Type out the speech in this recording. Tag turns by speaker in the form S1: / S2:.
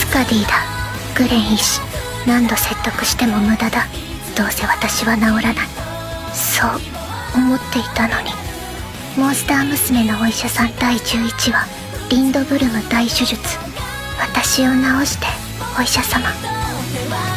S1: カディだ。グレン医師、何度説得しても無駄だ。どうせ私は治らない。そう思っていたのに。モンスター娘のお医者さん第11話、リンドブルム大手術。私を治して、お医者様。